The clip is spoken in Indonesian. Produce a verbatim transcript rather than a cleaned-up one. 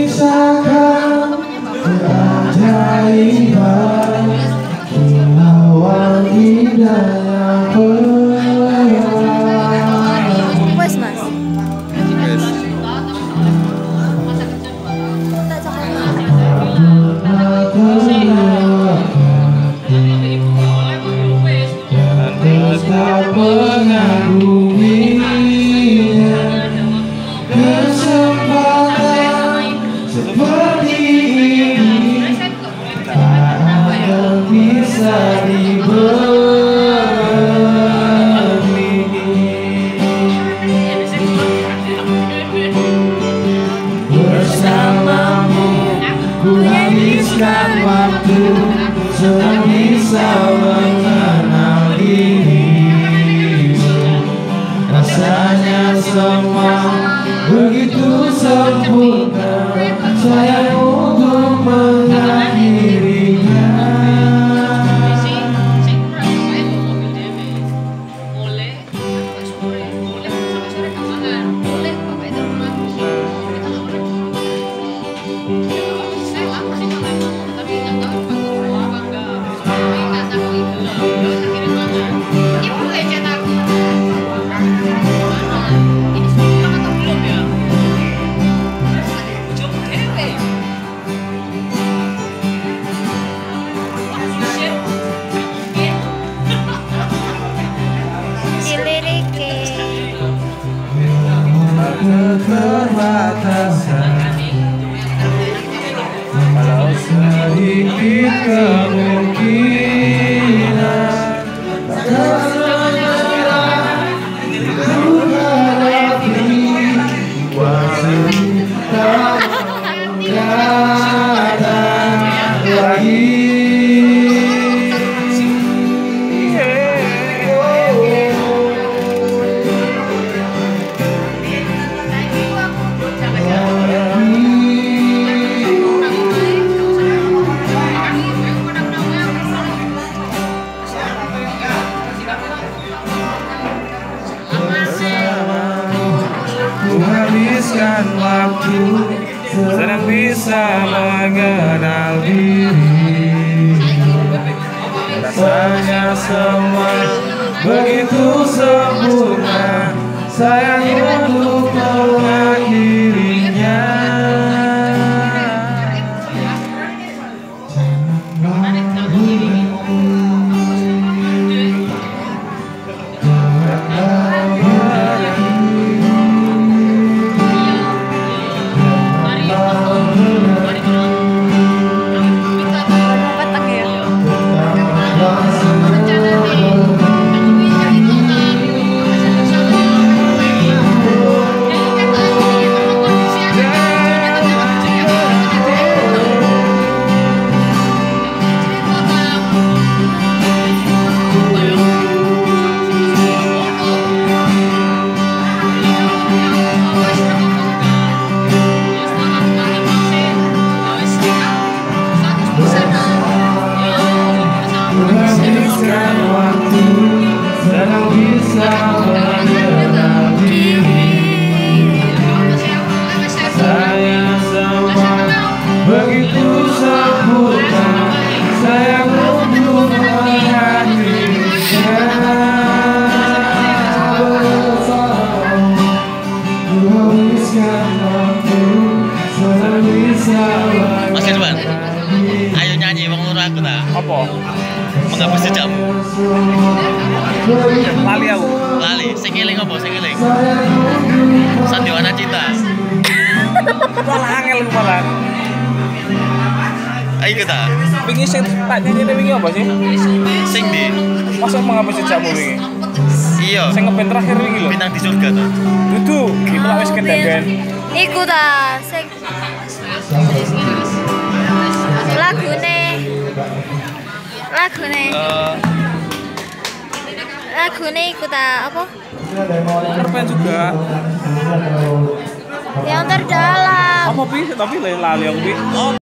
menyisakan keajaiban kilauan indah yang perlahan. Wes mas. Tak mengaguminya kesempatan seperti ini tak akan bisa dibeli. Bersamamu ku habiskan waktu sebisa mengenal diri. Rasanya semua begitu sempurna, sayang untuk mengakhirinya. Keterbatasan walau sedikit kemungkinan takkan menyerah ku hadapi wanita datang lagi. Habiskan waktu sedang bisa mengenal diri. Rasanya semua begitu sempurna, sayang untuk mengakhirinya. Habiskan waktu sedang bisa mengenal diri. Sayang semua begitu sempurna, sayang untuk mengakhirinya. Bersamamu ku habiskan waktu sedang bisa mengenal diri. Ayo nyanyi wong loro aku ta. Apa? Menghapus jejak. Lali aku. Lali, sing eling apa sing eling? Sandiwara Cinta. Malah angel aku malah. Ayo kita. Wingi sing tak nyanyi wingi apa sih? Sing di. Masa menghapus jejakmu wingi? Iya. Sing ngeband terakhir wingi lho. Bintang di surga ta. Dudu, kita wis kendang-kendang. Iku ta sing lagune lagune Eh, lagune iku ta apa? Ngerpen juga. Yang terdalam. Apa pi? Tapi lali aku pi.